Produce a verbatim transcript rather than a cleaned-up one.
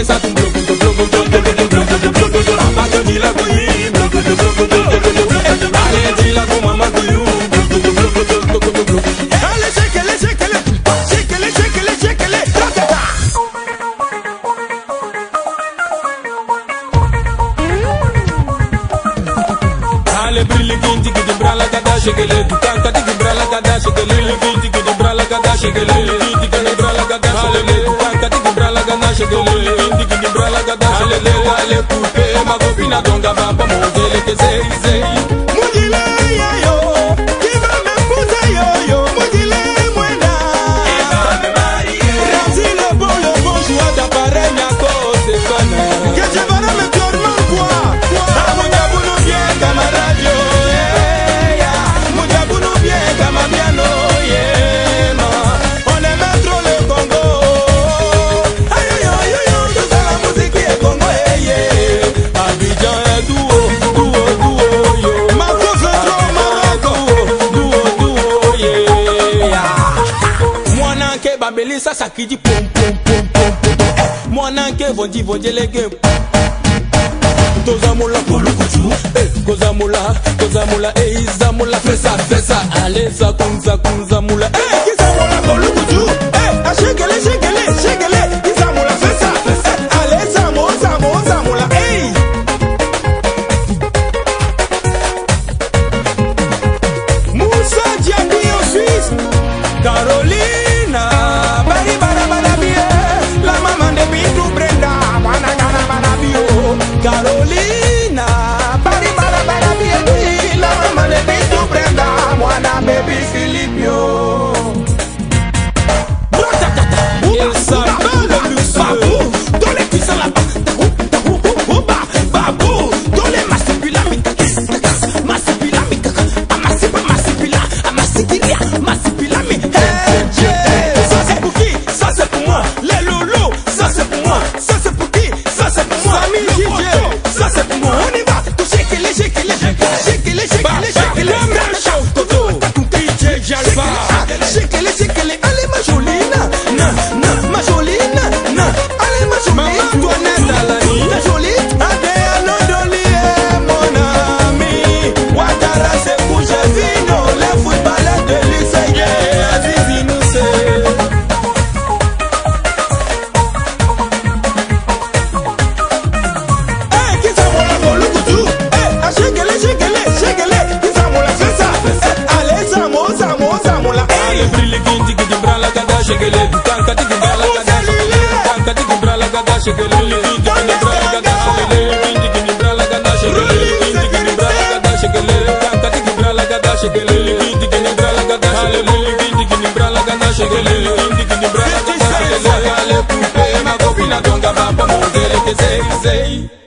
ça tout bloc bloc bloc bloc bloc bloc bloc papa te dit la couille bloc bloc bloc bloc bloc allez dis la pour maman couillou bloc bloc bloc bloc bloc bloc allez shake les shake les shake les shake les shake les allez brille qui dit brala gada shake les tu canta dit brala gada shake les qui dit brala gada shake les qui dit brala gada shake les tu canta dit brala gada shake les qui dit brala gada shake les allez couper ma copine donga va pas monter que c'est c'est mudile yo qui va me pousser yo yo mudile muena qui va me marier rasi le bon le bon joie d'appareil à cause c'est fun que je vais me dormir quoi ah mon diable nous bien camarade yo mon diable nous bien camarade no yeah on aime trop le Congo aïe aïe aïe aïe toute la musique est Congo yeah Abidjan est duo duo duo yo Marco Centro Marco duo duo yeah mwana ke babeli sasa kidi pom pom pom pom mwana ke vondi vondi lege Tozamula kolukutu eh kozamula kozamula eh izamula fesa fesa allez ça kunza kunza mula eh kizamula kolukutu eh ashekele shekele shekele izamula fesa fesa allez zamo zamo zamula eh Moussa Diaby en Suisse Carolina bari bara bara bien la maman de Bintou Brenda wana gana bana bio Carolina bari bara bara bien la maman de Bintou Brenda wana baby Philipio il s'appelle le Babou dans les cuissons là-bas Babou dans les massipila mikakas massipila mikakas amasipa massipila amasikilia massipila mi ça c'est pour qui ça c'est pour moi les loulous ça c'est pour moi ça c'est pour qui ça c'est pour moi le poteau ça c'est pour moi on y va tout shake les shake les shake les shake les shake les même chose toto tout D J Jalba shake les shake les allez ma jolie na na ma jolie na na allez ma jolie Antoinette Alani ma jolie Adé Alondoli mon ami Ouattara c'est bouge vino les footballeurs de l'U C D Azizi nous c'est eh kizamola kolukutu eh ashekele shekele shekele kizamola fesa allez zamo zamo zamola eh brille kinti ki brala gada shekele tanka ti brala gada shekele tanka ti brala gada shekele kinti ki brala gada shekele kinti ki brala gada shekele kinti ki brala gada shekele tanka ti brala gada shekele kinti ki brala gada shekele kinti ki brala gada shekele kinti ki brala gada shekele allez couper ma copine donga va pas monter que c'est c'est